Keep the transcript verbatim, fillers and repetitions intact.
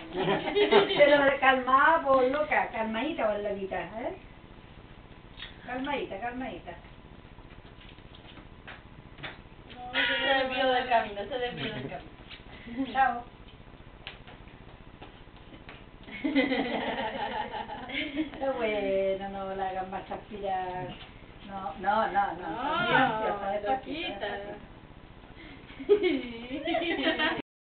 Pero calmada, por loca, calmadita, Barbarita, ¿eh? Calmadita, calmadita. No, se desvió del camino, se desvió del camino. Chao. Bueno, no la hagan más aspirar. No, no, no, no. No, Muy ansiosa, despacito, loquita. despacito.